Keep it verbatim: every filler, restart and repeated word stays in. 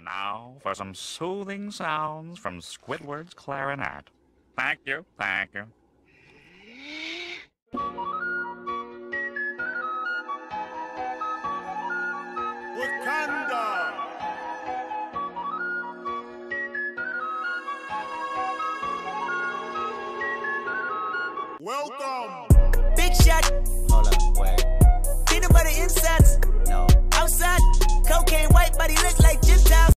now for some soothing sounds from Squidward's clarinet. Thank you, thank you. Wakanda! Welcome! Big shot. Hold up, wait. Peanut butter insides. No. Outside. Cocaine white body look like Gentile.